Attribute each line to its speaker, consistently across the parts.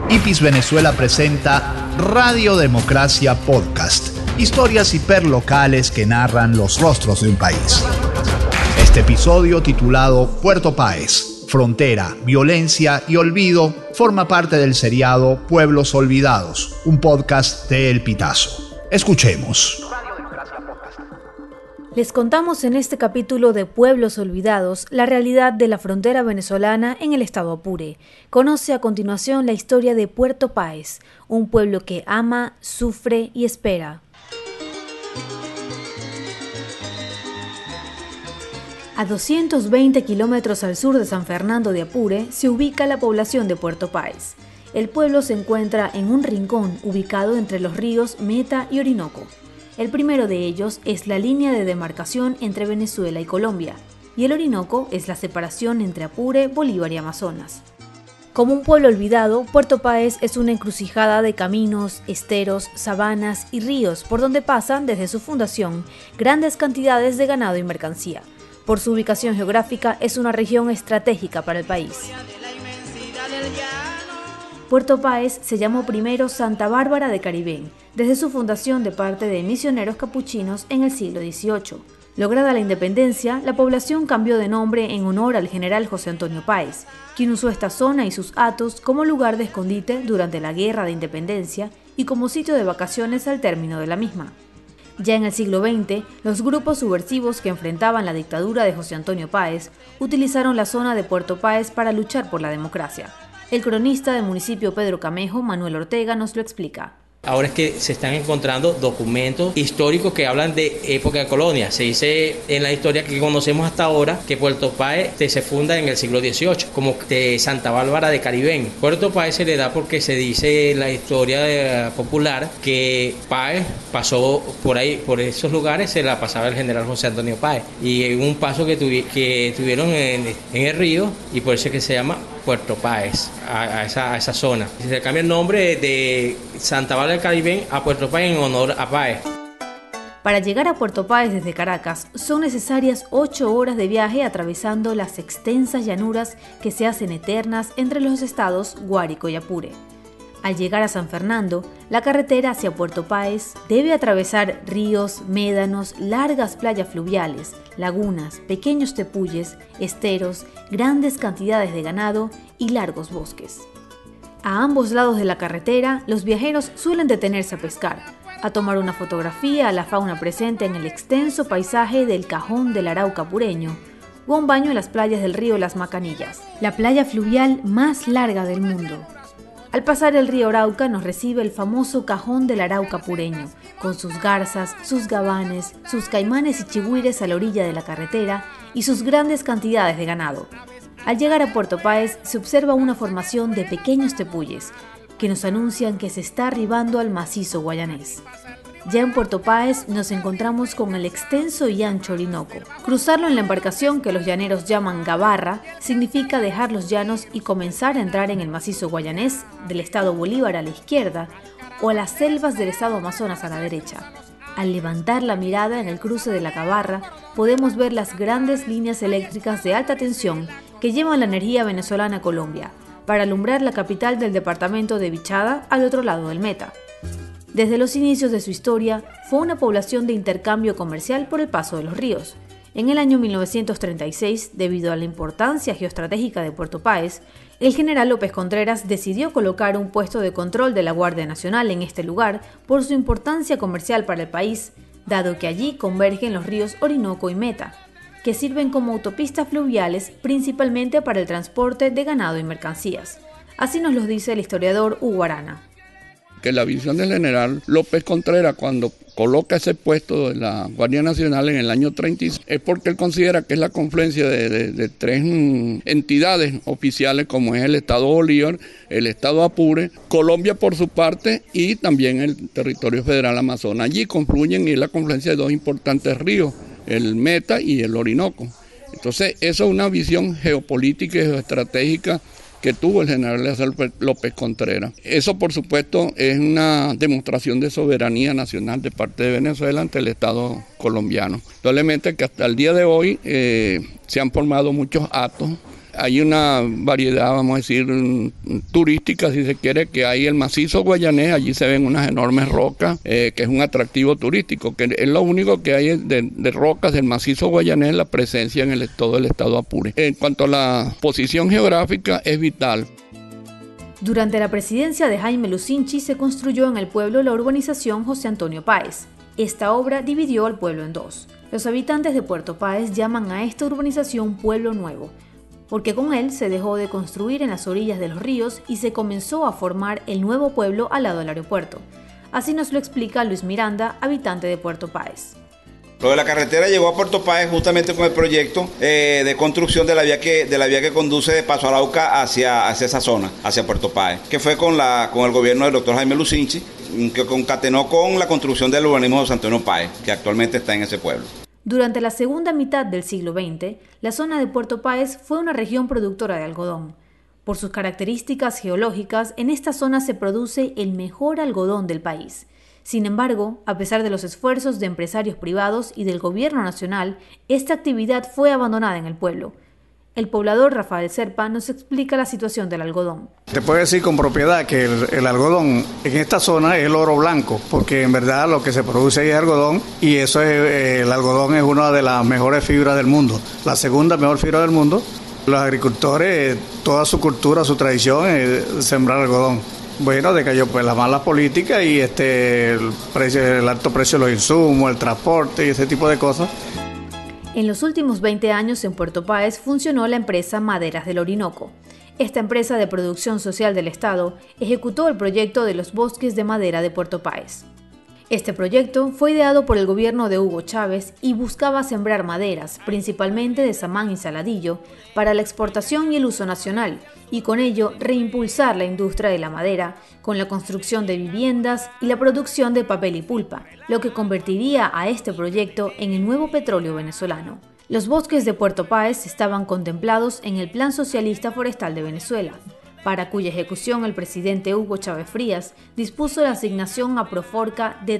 Speaker 1: IPIS Venezuela presenta Radio Democracia Podcast, historias hiperlocales que narran los rostros de un país. Este episodio, titulado Puerto Páez, Frontera, Violencia y Olvido, forma parte del seriado Pueblos Olvidados, un podcast de El Pitazo. Escuchemos.
Speaker 2: Les contamos en este capítulo de Pueblos Olvidados la realidad de la frontera venezolana en el estado Apure. Conoce a continuación la historia de Puerto Páez, un pueblo que ama, sufre y espera. A 220 kilómetros al sur de San Fernando de Apure se ubica la población de Puerto Páez. El pueblo se encuentra en un rincón ubicado entre los ríos Meta y Orinoco. El primero de ellos es la línea de demarcación entre Venezuela y Colombia, y el Orinoco es la separación entre Apure, Bolívar y Amazonas. Como un pueblo olvidado, Puerto Páez es una encrucijada de caminos, esteros, sabanas y ríos por donde pasan, desde su fundación, grandes cantidades de ganado y mercancía. Por su ubicación geográfica, es una región estratégica para el país. Puerto Páez se llamó primero Santa Bárbara de Caribén, desde su fundación de parte de misioneros capuchinos en el siglo XVIII. Lograda la independencia, la población cambió de nombre en honor al general José Antonio Páez, quien usó esta zona y sus hatos como lugar de escondite durante la Guerra de Independencia y como sitio de vacaciones al término de la misma. Ya en el siglo XX, los grupos subversivos que enfrentaban la dictadura de José Antonio Páez utilizaron la zona de Puerto Páez para luchar por la democracia. El cronista del municipio Pedro Camejo, Manuel Ortega, nos lo explica.
Speaker 3: Ahora es que se están encontrando documentos históricos que hablan de época de colonia. Se dice en la historia que conocemos hasta ahora que Puerto Páez se funda en el siglo XVIII, como de Santa Bárbara de Caribén. Puerto Páez se le da porque se dice en la historia popular que Páez pasó por ahí, por esos lugares, se la pasaba el general José Antonio Páez. Y en un paso que tuvieron en el río, y por eso es que se llama Puerto Páez, a esa zona. Se cambia el nombre de Santa Bárbara del Caribén a Puerto Páez en honor a Páez.
Speaker 2: Para llegar a Puerto Páez desde Caracas son necesarias 8 horas de viaje atravesando las extensas llanuras que se hacen eternas entre los estados Guárico y Apure. Al llegar a San Fernando, la carretera hacia Puerto Páez debe atravesar ríos, médanos, largas playas fluviales, lagunas, pequeños tepuyes, esteros, grandes cantidades de ganado y largos bosques. A ambos lados de la carretera, los viajeros suelen detenerse a pescar, a tomar una fotografía a la fauna presente en el extenso paisaje del Cajón del Arauca apureño, o un baño en las playas del río Las Macanillas, la playa fluvial más larga del mundo. Al pasar el río Arauca nos recibe el famoso Cajón del Arauca apureño, con sus garzas, sus gabanes, sus caimanes y chigüires a la orilla de la carretera y sus grandes cantidades de ganado. Al llegar a Puerto Páez se observa una formación de pequeños tepuyes que nos anuncian que se está arribando al macizo guayanés. Ya en Puerto Páez nos encontramos con el extenso y ancho Orinoco. Cruzarlo en la embarcación que los llaneros llaman gabarra significa dejar los llanos y comenzar a entrar en el macizo guayanés del estado Bolívar a la izquierda o a las selvas del estado Amazonas a la derecha. Al levantar la mirada en el cruce de la gabarra podemos ver las grandes líneas eléctricas de alta tensión que llevan la energía venezolana a Colombia para alumbrar la capital del departamento de Vichada al otro lado del Meta. Desde los inicios de su historia, fue una población de intercambio comercial por el paso de los ríos. En el año 1936, debido a la importancia geoestratégica de Puerto Páez, el general López Contreras decidió colocar un puesto de control de la Guardia Nacional en este lugar por su importancia comercial para el país, dado que allí convergen los ríos Orinoco y Meta, que sirven como autopistas fluviales principalmente para el transporte de ganado y mercancías. Así nos lo dice el historiador Hugo Arana.
Speaker 4: Que la visión del general López Contreras cuando coloca ese puesto de la Guardia Nacional en el año 36 es porque él considera que es la confluencia de tres entidades oficiales como es el Estado Bolívar, el Estado Apure, Colombia por su parte y también el territorio federal Amazonas. Allí confluyen y es la confluencia de dos importantes ríos, el Meta y el Orinoco. Entonces eso es una visión geopolítica y geoestratégica que tuvo el general López Contreras. Eso, por supuesto, es una demostración de soberanía nacional de parte de Venezuela ante el Estado colombiano. Probablemente que hasta el día de hoy se han formado muchos actos Hay una variedad, vamos a decir, turística, si se quiere, que hay el macizo guayanés, allí se ven unas enormes rocas, que es un atractivo turístico, que es lo único que hay de rocas del macizo guayanés, la presencia en todo el estado Apure. En cuanto a la posición geográfica, es vital.
Speaker 2: Durante la presidencia de Jaime Lucinchi se construyó en el pueblo la urbanización José Antonio Páez. Esta obra dividió al pueblo en dos. Los habitantes de Puerto Páez llaman a esta urbanización Pueblo Nuevo, porque con él se dejó de construir en las orillas de los ríos y se comenzó a formar el nuevo pueblo al lado del aeropuerto. Así nos lo explica Luis Miranda, habitante de Puerto Páez.
Speaker 5: Lo de la carretera llegó a Puerto Páez justamente con el proyecto de construcción de la vía que conduce de Paso Arauca hacia esa zona, hacia Puerto Páez, que fue con el gobierno del doctor Jaime Lucinchi, que concatenó con la construcción del urbanismo de José Antonio Páez, que actualmente está en ese pueblo.
Speaker 2: Durante la segunda mitad del siglo XX, la zona de Puerto Páez fue una región productora de algodón. Por sus características geológicas, en esta zona se produce el mejor algodón del país. Sin embargo, a pesar de los esfuerzos de empresarios privados y del gobierno nacional, esta actividad fue abandonada en el pueblo. El poblador Rafael Serpa nos explica la situación del algodón.
Speaker 6: Te puedo decir con propiedad que el algodón en esta zona es el oro blanco, porque en verdad lo que se produce ahí es algodón y el algodón es una de las mejores fibras del mundo, la segunda mejor fibra del mundo. Los agricultores, toda su cultura, su tradición es sembrar algodón. Bueno, decayó pues las malas políticas y el alto precio de los insumos, el transporte y ese tipo de cosas.
Speaker 2: En los últimos 20 años en Puerto Páez funcionó la empresa Maderas del Orinoco. Esta empresa de producción social del Estado ejecutó el proyecto de los bosques de madera de Puerto Páez. Este proyecto fue ideado por el gobierno de Hugo Chávez y buscaba sembrar maderas, principalmente de samán y saladillo, para la exportación y el uso nacional, y con ello reimpulsar la industria de la madera, con la construcción de viviendas y la producción de papel y pulpa, lo que convertiría a este proyecto en el nuevo petróleo venezolano. Los bosques de Puerto Páez estaban contemplados en el Plan Socialista Forestal de Venezuela, para cuya ejecución el presidente Hugo Chávez Frías dispuso la asignación a Proforca de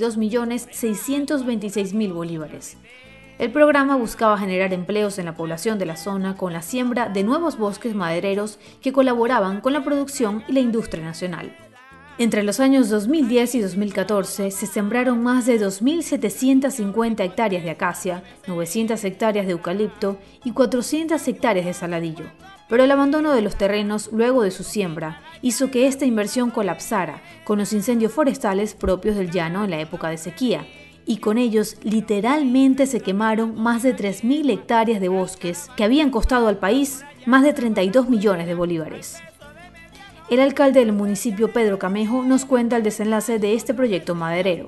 Speaker 2: 32.626.000 bolívares. El programa buscaba generar empleos en la población de la zona con la siembra de nuevos bosques madereros que colaboraban con la producción y la industria nacional. Entre los años 2010 y 2014 se sembraron más de 2.750 hectáreas de acacia, 900 hectáreas de eucalipto y 400 hectáreas de saladillo. Pero el abandono de los terrenos luego de su siembra hizo que esta inversión colapsara con los incendios forestales propios del llano en la época de sequía, y con ellos literalmente se quemaron más de 3.000 hectáreas de bosques que habían costado al país más de 32 millones de bolívares. El alcalde del municipio, Pedro Camejo, nos cuenta el desenlace de este proyecto maderero.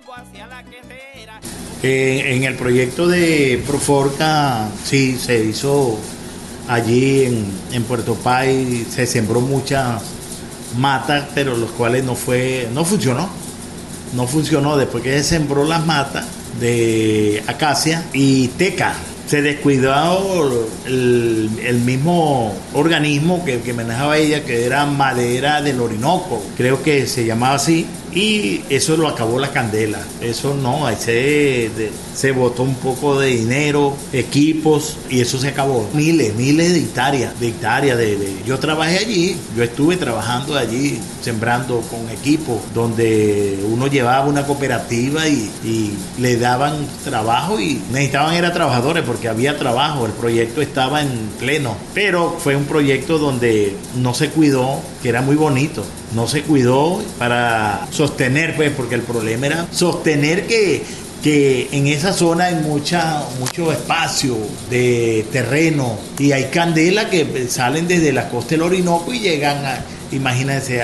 Speaker 7: En el proyecto de Proforca, sí, se hizo allí en Puerto Páez, se sembró muchas matas, pero los cuales no funcionó después que se sembró las matas de acacia y teca. Se descuidó el mismo organismo que manejaba ella, que era Madera del Orinoco, creo que se llamaba así, y eso lo acabó la candela. Eso no, se botó un poco de dinero, equipos, y eso se acabó. Miles de hectáreas. Yo trabajé allí, yo estuve trabajando allí, sembrando con equipos, donde uno llevaba una cooperativa y le daban trabajo y necesitaban era trabajadores porque había trabajo, el proyecto estaba en pleno, pero fue un proyecto donde no se cuidó, que era muy bonito, no se cuidó para sostener, pues, porque el problema era sostener que en esa zona hay mucho espacio de terreno y hay candelas que salen desde la costa del Orinoco y llegan imagínense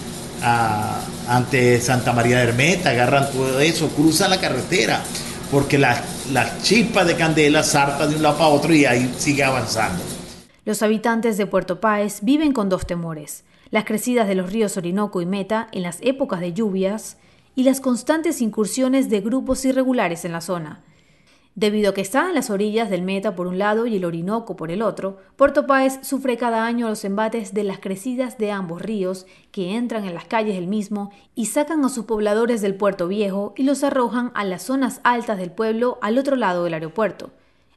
Speaker 7: ante Santa María de Hermeta, agarran todo eso, cruzan la carretera, porque las chispas de candela saltan de un lado para otro y ahí sigue avanzando.
Speaker 2: Los habitantes de Puerto Páez viven con dos temores: las crecidas de los ríos Orinoco y Meta en las épocas de lluvias y las constantes incursiones de grupos irregulares en la zona. Debido a que está en las orillas del Meta por un lado y el Orinoco por el otro, Puerto Páez sufre cada año los embates de las crecidas de ambos ríos, que entran en las calles del mismo y sacan a sus pobladores del puerto viejo y los arrojan a las zonas altas del pueblo al otro lado del aeropuerto.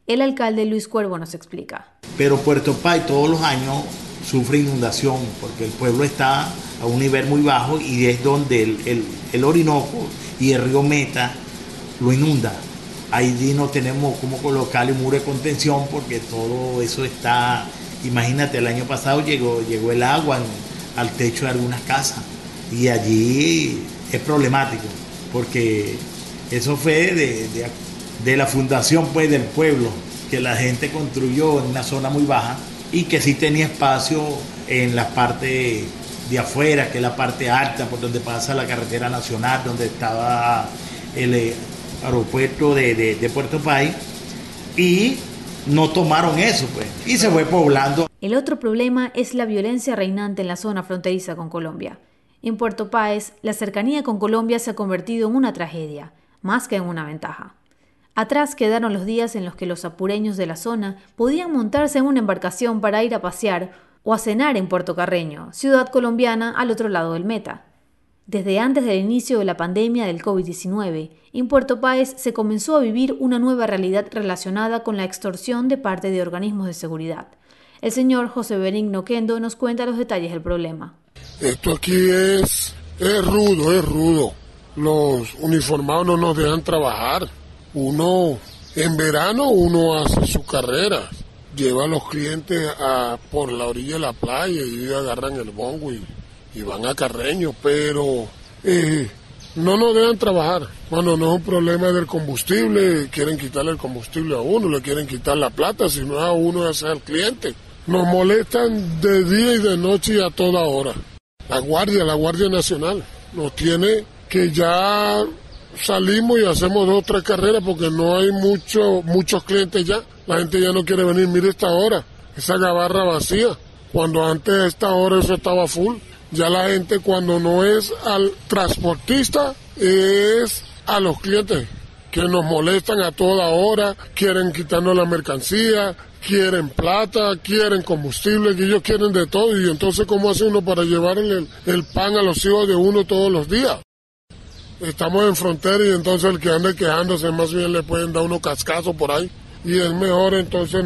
Speaker 2: El alcalde Luis Cuervo nos explica.
Speaker 7: Pero Puerto Páez todos los años sufre inundación porque el pueblo está a un nivel muy bajo y es donde el Orinoco y el río Meta lo inunda. Ahí no tenemos cómo colocarle muro de contención porque todo eso está, imagínate, el año pasado llegó el agua al techo de algunas casas y allí es problemático porque eso fue de la fundación pues del pueblo que la gente construyó en una zona muy baja y que sí tenía espacio en la parte de afuera, que es la parte alta por donde pasa la carretera nacional, donde estaba el aeropuerto de Puerto Páez, y no tomaron eso pues y se fue poblando.
Speaker 2: El otro problema es la violencia reinante en la zona fronteriza con Colombia. En Puerto Páez, la cercanía con Colombia se ha convertido en una tragedia, más que en una ventaja. Atrás quedaron los días en los que los apureños de la zona podían montarse en una embarcación para ir a pasear o a cenar en Puerto Carreño, ciudad colombiana al otro lado del Meta. Desde antes del inicio de la pandemia del COVID-19, en Puerto Páez se comenzó a vivir una nueva realidad relacionada con la extorsión de parte de organismos de seguridad. El señor José Benigno Kendo nos cuenta los detalles del problema.
Speaker 8: Esto aquí es rudo. Los uniformados no nos dejan trabajar. En verano uno hace sus carreras, lleva a los clientes por la orilla de la playa y agarran el bongo y van a Carreño, pero no nos dejan trabajar. Cuando no es un problema del combustible, quieren quitarle el combustible a uno, le quieren quitar la plata, si no es a uno es al cliente. Nos molestan de día y de noche y a toda hora. La Guardia Nacional nos tiene que ya salimos y hacemos 2 o 3 carreras porque no hay muchos clientes ya. La gente ya no quiere venir. Mire esta hora, esa gabarra vacía. Cuando antes a esta hora eso estaba full. Ya la gente cuando no es al transportista es a los clientes que nos molestan a toda hora, quieren quitarnos la mercancía, quieren plata, quieren combustible, que ellos quieren de todo. Y entonces ¿cómo hace uno para llevarle el pan a los hijos de uno todos los días? Estamos en frontera y entonces el que ande quejándose más bien le pueden dar unos cascazos por ahí. Y es mejor entonces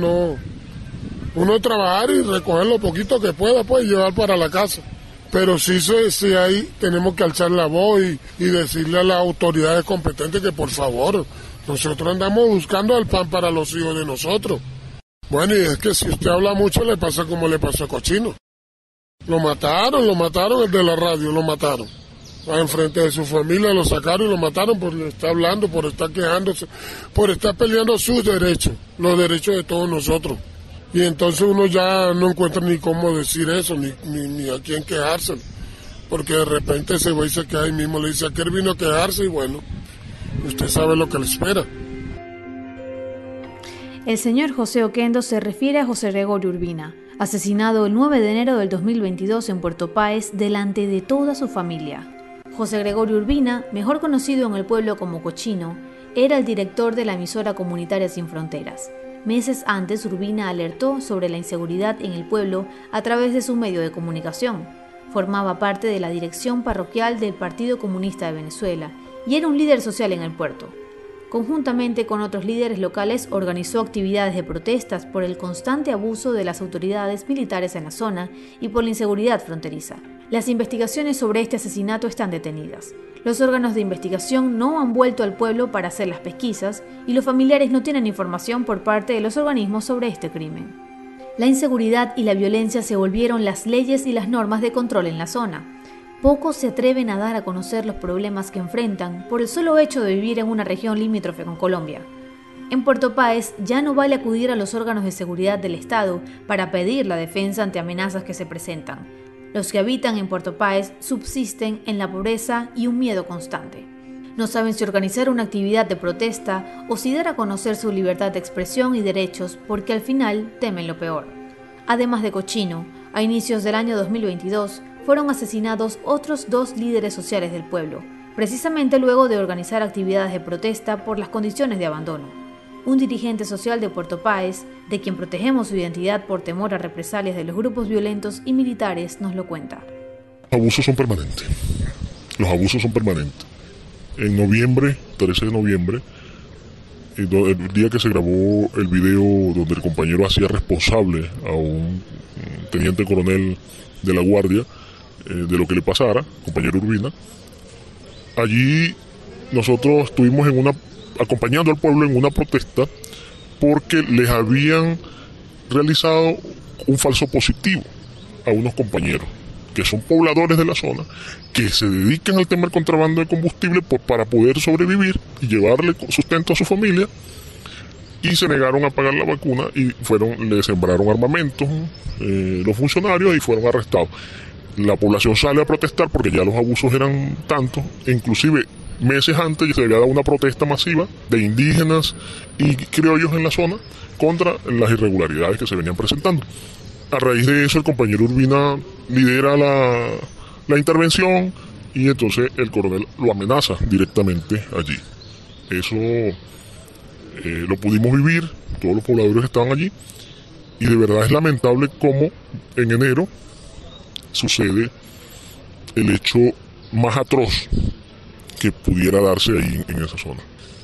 Speaker 8: uno trabajar y recoger lo poquito que pueda pues llevar para la casa. Pero sí ahí tenemos que alzar la voz y decirle a las autoridades competentes que por favor, nosotros andamos buscando el pan para los hijos de nosotros. Bueno, y es que si usted habla mucho le pasa como le pasó a Cochino. Lo mataron el de la radio, lo mataron. Enfrente de su familia lo sacaron y lo mataron por estar hablando, por estar quejándose, por estar peleando sus derechos, los derechos de todos nosotros. Y entonces uno ya no encuentra ni cómo decir eso, ni a quién quejarse, porque de repente ese güey se queda ahí mismo, le dice a qué vino a quejarse y bueno, usted sabe lo que le espera.
Speaker 2: El señor José Oquendo se refiere a José Gregorio Urbina, asesinado el 9 de enero del 2022 en Puerto Páez delante de toda su familia. José Gregorio Urbina, mejor conocido en el pueblo como Cochino, era el director de la emisora comunitaria Sin Fronteras. Meses antes, Urbina alertó sobre la inseguridad en el pueblo a través de su medio de comunicación. Formaba parte de la dirección parroquial del Partido Comunista de Venezuela y era un líder social en el puerto. Conjuntamente con otros líderes locales, organizó actividades de protestas por el constante abuso de las autoridades militares en la zona y por la inseguridad fronteriza. Las investigaciones sobre este asesinato están detenidas. Los órganos de investigación no han vuelto al pueblo para hacer las pesquisas y los familiares no tienen información por parte de los organismos sobre este crimen. La inseguridad y la violencia se volvieron las leyes y las normas de control en la zona. Pocos se atreven a dar a conocer los problemas que enfrentan por el solo hecho de vivir en una región limítrofe con Colombia. En Puerto Páez ya no vale acudir a los órganos de seguridad del Estado para pedir la defensa ante amenazas que se presentan. Los que habitan en Puerto Páez subsisten en la pobreza y un miedo constante. No saben si organizar una actividad de protesta o si dar a conocer su libertad de expresión y derechos porque al final temen lo peor. Además de Cochino, a inicios del año 2022 fueron asesinados otros 2 líderes sociales del pueblo, precisamente luego de organizar actividades de protesta por las condiciones de abandono. Un dirigente social de Puerto Páez, de quien protegemos su identidad por temor a represalias de los grupos violentos y militares, nos lo cuenta.
Speaker 8: Los abusos son permanentes. En noviembre, 13 de noviembre,
Speaker 9: el día que se grabó el video donde el compañero hacía responsable a un teniente coronel de la Guardia de lo que le pasara, compañero Urbina. Allí nosotros estuvimos acompañando al pueblo en una protesta porque les habían realizado un falso positivo a unos compañeros que son pobladores de la zona, que se dedican al tema del contrabando de combustible para poder sobrevivir y llevarle sustento a su familia, y se negaron a pagar la vacuna y le sembraron armamentos los funcionarios y fueron arrestados. La población sale a protestar porque ya los abusos eran tantos, inclusive meses antes se había dado una protesta masiva de indígenas y criollos en la zona contra las irregularidades que se venían presentando. A raíz de eso el compañero Urbina lidera la intervención y entonces el coronel lo amenaza directamente allí. Eso lo pudimos vivir, todos los pobladores que estaban allí, y de verdad es lamentable cómo en enero sucede el hecho más atroz que pudiera darse ahí en esa zona.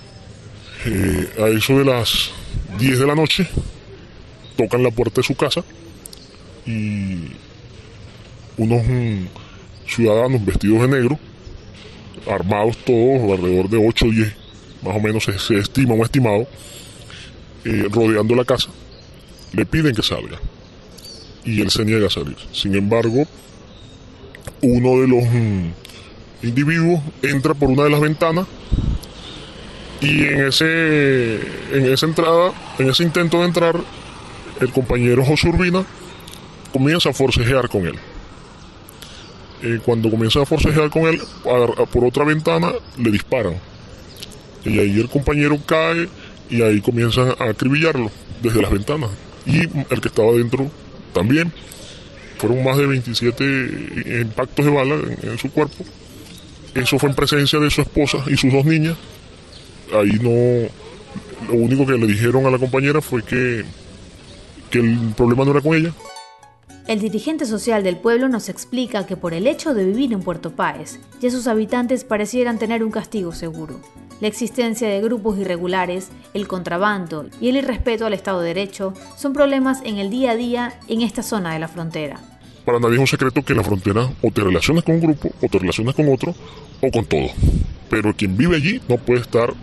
Speaker 9: A eso de las 10 de la noche tocan la puerta de su casa y unos ciudadanos vestidos de negro, armados todos, alrededor de 8 o 10, más o menos se estima un estimado, rodeando la casa, le piden que salga y él se niega a salir. Sin embargo, uno de los individuos entra por una de las ventanas y en esa intento de entrar, el compañero José Urbina comienza a forcejear con él. Cuando comienza a forcejear con él, por otra ventana le disparan. Y ahí el compañero cae y ahí comienzan a acribillarlo desde las ventanas. Y el que estaba dentro también. Fueron más de 27 impactos de bala en su cuerpo. Eso fue en presencia de su esposa y sus 2 niñas. Ahí lo único que le dijeron a la compañera fue que el problema no era con ella.
Speaker 2: El dirigente social del pueblo nos explica que por el hecho de vivir en Puerto Páez, ya sus habitantes parecieran tener un castigo seguro. La existencia de grupos irregulares, el contrabando y el irrespeto al Estado de Derecho son problemas en el día a día en esta zona de la frontera.
Speaker 9: Para nadie es un secreto que en la frontera o te relacionas con un grupo, o te relacionas con otro, o con todo. Pero quien vive allí no puede estar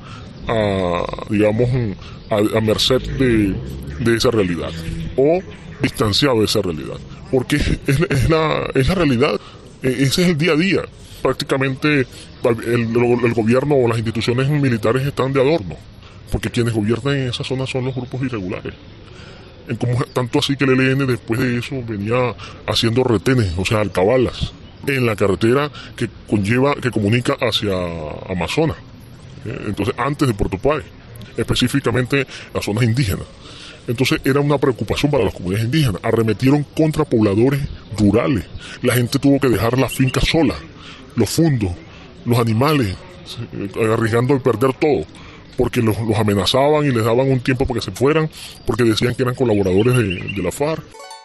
Speaker 9: a merced de esa realidad, o distanciado de esa realidad, porque es la realidad, ese es el día a día. Prácticamente el gobierno o las instituciones militares están de adorno, porque quienes gobiernan en esa zona son los grupos irregulares. Tanto así que el ELN después de eso venía haciendo retenes, o sea, alcabalas, en la carretera que comunica hacia Amazonas. Entonces, antes de Puerto Páez, específicamente las zonas indígenas. Entonces era una preocupación para las comunidades indígenas. Arremetieron contra pobladores rurales. La gente tuvo que dejar las fincas solas, los fundos, los animales, arriesgando a perder todo, porque los amenazaban y les daban un tiempo para que se fueran, porque decían que eran colaboradores de la FARC.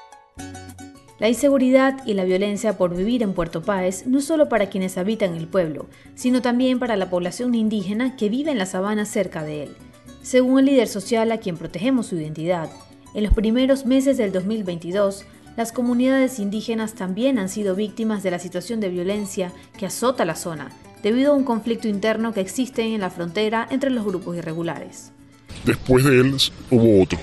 Speaker 2: La inseguridad y la violencia por vivir en Puerto Páez no es solo para quienes habitan el pueblo, sino también para la población indígena que vive en la sabana cerca de él. Según el líder social a quien protegemos su identidad, en los primeros meses del 2022, las comunidades indígenas también han sido víctimas de la situación de violencia que azota la zona, debido a un conflicto interno que existe en la frontera entre los grupos irregulares.
Speaker 9: Después de él hubo otro,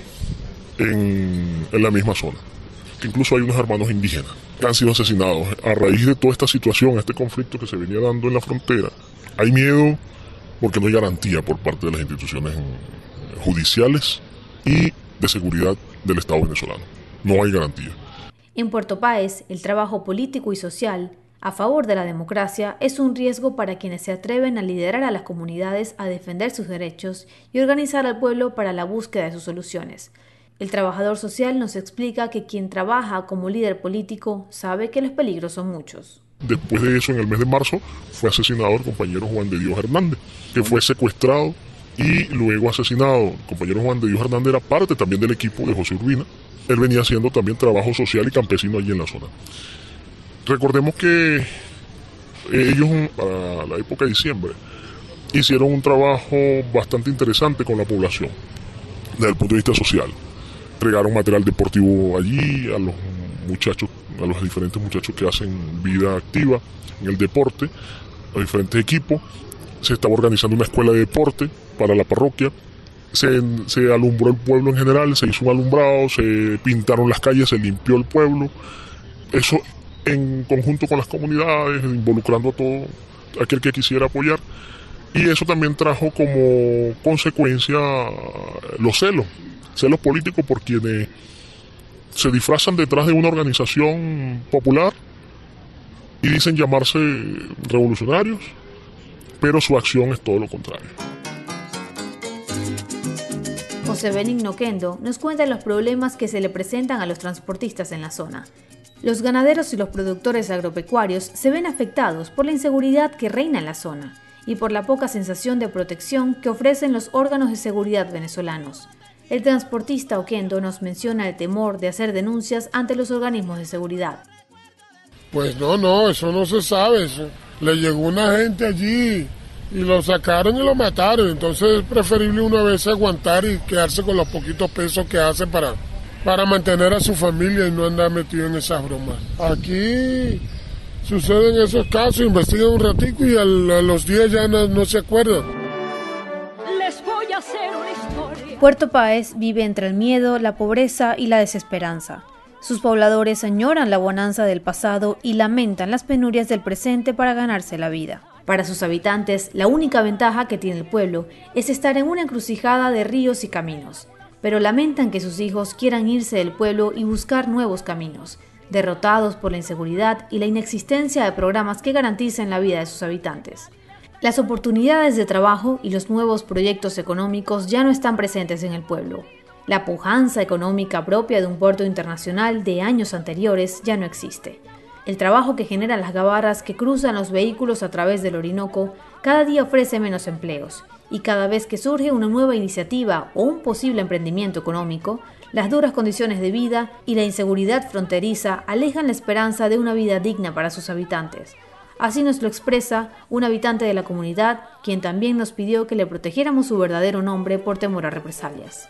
Speaker 9: en la misma zona, que incluso hay unos hermanos indígenas que han sido asesinados. A raíz de toda esta situación, este conflicto que se venía dando en la frontera, hay miedo porque no hay garantía por parte de las instituciones judiciales y de seguridad del Estado venezolano. No hay garantía.
Speaker 2: En Puerto Páez, el trabajo político y social a favor de la democracia es un riesgo para quienes se atreven a liderar a las comunidades a defender sus derechos y organizar al pueblo para la búsqueda de sus soluciones. El trabajador social nos explica que quien trabaja como líder político sabe que los peligros son muchos.
Speaker 9: Después de eso, en el mes de marzo, fue asesinado el compañero Juan de Dios Hernández, que fue secuestrado y luego asesinado. El compañero Juan de Dios Hernández era parte también del equipo de José Urbina. Él venía haciendo también trabajo social y campesino allí en la zona. Recordemos que ellos, para la época de diciembre, hicieron un trabajo bastante interesante con la población desde el punto de vista social. Entregaron material deportivo allí a los muchachos, a los diferentes muchachos que hacen vida activa en el deporte, a diferentes equipos. Se estaba organizando una escuela de deporte para la parroquia. Se alumbró el pueblo en general, se hizo un alumbrado, se pintaron las calles, se limpió el pueblo. Eso en conjunto con las comunidades, involucrando a todo aquel que quisiera apoyar. Y eso también trajo como consecuencia los celos políticos por quienes se disfrazan detrás de una organización popular y dicen llamarse revolucionarios, pero su acción es todo lo contrario.
Speaker 2: José Benigno Oquendo nos cuenta los problemas que se le presentan a los transportistas en la zona. Los ganaderos y los productores agropecuarios se ven afectados por la inseguridad que reina en la zona y por la poca sensación de protección que ofrecen los órganos de seguridad venezolanos. El transportista Oquendo nos menciona el temor de hacer denuncias ante los organismos de seguridad.
Speaker 8: Pues no, eso no se sabe. Le llegó una gente allí y lo sacaron y lo mataron. Entonces es preferible una vez aguantar y quedarse con los poquitos pesos que hace para mantener a su familia y no andar metido en esas bromas. Aquí suceden esos casos, investigan un ratico y a los días ya no se acuerdan.
Speaker 2: Les voy a hacer una historia. Puerto Páez vive entre el miedo, la pobreza y la desesperanza. Sus pobladores añoran la bonanza del pasado y lamentan las penurias del presente para ganarse la vida. Para sus habitantes, la única ventaja que tiene el pueblo es estar en una encrucijada de ríos y caminos, pero lamentan que sus hijos quieran irse del pueblo y buscar nuevos caminos, derrotados por la inseguridad y la inexistencia de programas que garanticen la vida de sus habitantes. Las oportunidades de trabajo y los nuevos proyectos económicos ya no están presentes en el pueblo. La pujanza económica propia de un puerto internacional de años anteriores ya no existe. El trabajo que generan las gabarras que cruzan los vehículos a través del Orinoco cada día ofrece menos empleos, y cada vez que surge una nueva iniciativa o un posible emprendimiento económico, las duras condiciones de vida y la inseguridad fronteriza alejan la esperanza de una vida digna para sus habitantes. Así nos lo expresa un habitante de la comunidad, quien también nos pidió que le protegiéramos su verdadero nombre por temor a represalias.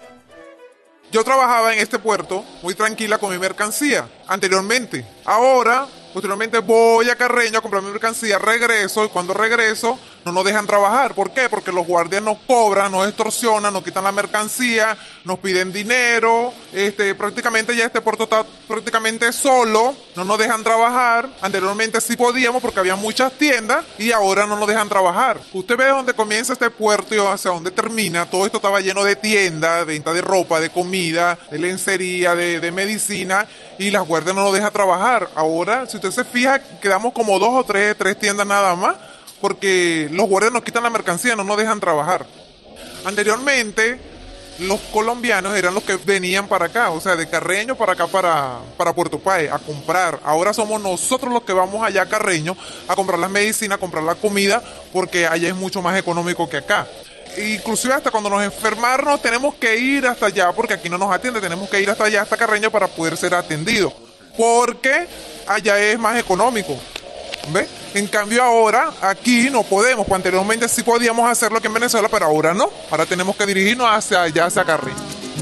Speaker 10: Yo trabajaba en este puerto muy tranquila con mi mercancía anteriormente. Ahora, posteriormente voy a Carreño a comprar mi mercancía, regreso y cuando regreso no nos dejan trabajar. ¿Por qué? Porque los guardias nos cobran, nos extorsionan, nos quitan la mercancía, nos piden dinero. Prácticamente ya este puerto está prácticamente solo, no nos dejan trabajar. Anteriormente sí podíamos porque había muchas tiendas y ahora no nos dejan trabajar. Usted ve dónde comienza este puerto y hacia dónde termina. Todo esto estaba lleno de tiendas, de venta de ropa, de comida, de lencería, de medicina y las guardias no nos dejan trabajar. Ahora, si usted se fija, quedamos como 2 o 3 tiendas nada más porque los guardias nos quitan la mercancía, no nos dejan trabajar. Anteriormente, los colombianos eran los que venían para acá, o sea, de Carreño para acá, para Puerto Páez, a comprar. Ahora somos nosotros los que vamos allá a Carreño a comprar las medicinas, a comprar la comida, porque allá es mucho más económico que acá. Inclusive hasta cuando nos enfermamos tenemos que ir hasta allá, porque aquí no nos atiende, tenemos que ir hasta allá, hasta Carreño para poder ser atendidos, porque allá es más económico. ¿Ve? En cambio ahora aquí no podemos, pues anteriormente sí podíamos hacerlo aquí en Venezuela, pero ahora no, ahora tenemos que dirigirnos hacia allá, hacia Carreño.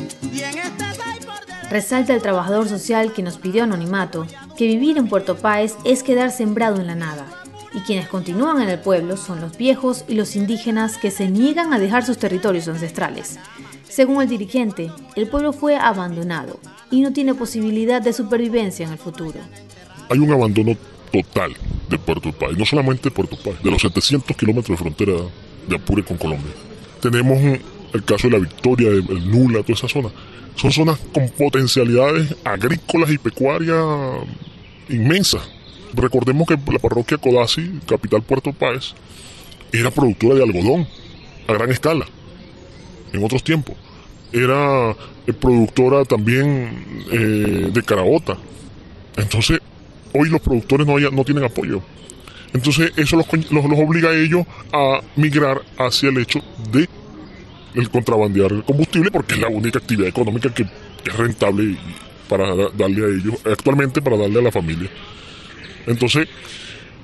Speaker 2: Resalta el trabajador social que nos pidió anonimato que vivir en Puerto Páez es quedar sembrado en la nada, y quienes continúan en el pueblo son los viejos y los indígenas que se niegan a dejar sus territorios ancestrales. Según el dirigente, el pueblo fue abandonado y no tiene posibilidad de supervivencia en el futuro.
Speaker 9: Hay un abandono total de Puerto Páez, no solamente Puerto Páez, de los 700 kilómetros de frontera de Apure con Colombia. Tenemos el caso de La Victoria, el Nula, toda esa zona. Son zonas con potencialidades agrícolas y pecuarias inmensas. Recordemos que la parroquia Codazzi, capital Puerto Páez, era productora de algodón a gran escala, en otros tiempos. Era productora también de caraota. Entonces, hoy los productores no tienen apoyo. Entonces eso los obliga a ellos a migrar hacia el hecho de el contrabandear combustible, porque es la única actividad económica que es rentable para darle a ellos, actualmente para darle a la familia. Entonces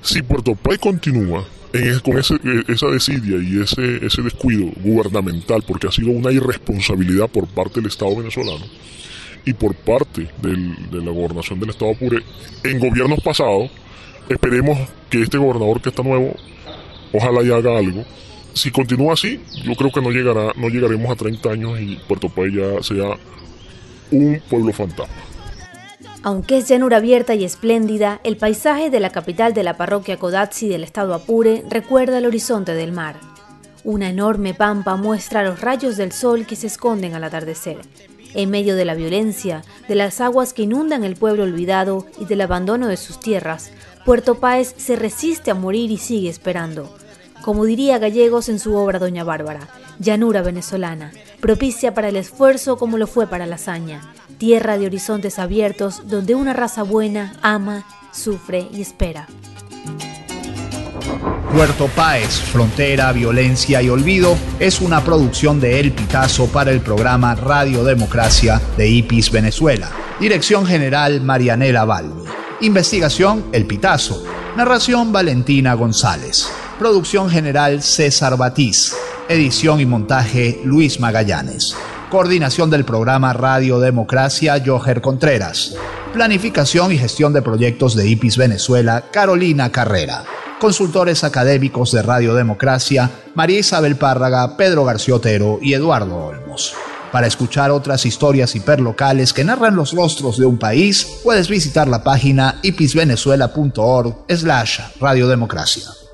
Speaker 9: Si Puerto Páez continúa con esa desidia y ese descuido gubernamental, porque ha sido una irresponsabilidad por parte del Estado venezolano y por parte de la gobernación del Estado Apure en gobiernos pasados, esperemos que este gobernador que está nuevo, ojalá y haga algo. Si continúa así, yo creo que no llegaremos a 30 años y Puerto Páez ya sea un pueblo fantasma.
Speaker 2: Aunque es llanura abierta y espléndida, el paisaje de la capital de la parroquia Codazzi del estado Apure recuerda el horizonte del mar. Una enorme pampa muestra los rayos del sol que se esconden al atardecer. En medio de la violencia, de las aguas que inundan el pueblo olvidado y del abandono de sus tierras, Puerto Páez se resiste a morir y sigue esperando. Como diría Gallegos en su obra Doña Bárbara, llanura venezolana, propicia para el esfuerzo como lo fue para la hazaña, tierra de horizontes abiertos donde una raza buena ama, sufre y espera.
Speaker 1: Puerto Páez, frontera, violencia y olvido es una producción de El Pitazo para el programa Radio Democracia de IPIS Venezuela. Dirección general Marianela Balmi. Investigación El Pitazo. Narración Valentina González. Producción general César Batiz. Edición y montaje Luis Magallanes. Coordinación del programa Radio Democracia Joher Contreras. Planificación y gestión de proyectos de IPIS Venezuela Carolina Carrera. Consultores académicos de Radio Democracia María Isabel Párraga, Pedro García Otero y Eduardo Olmos. Para escuchar otras historias hiperlocales que narran los rostros de un país, puedes visitar la página ipisvenezuela.org/radiodemocracia.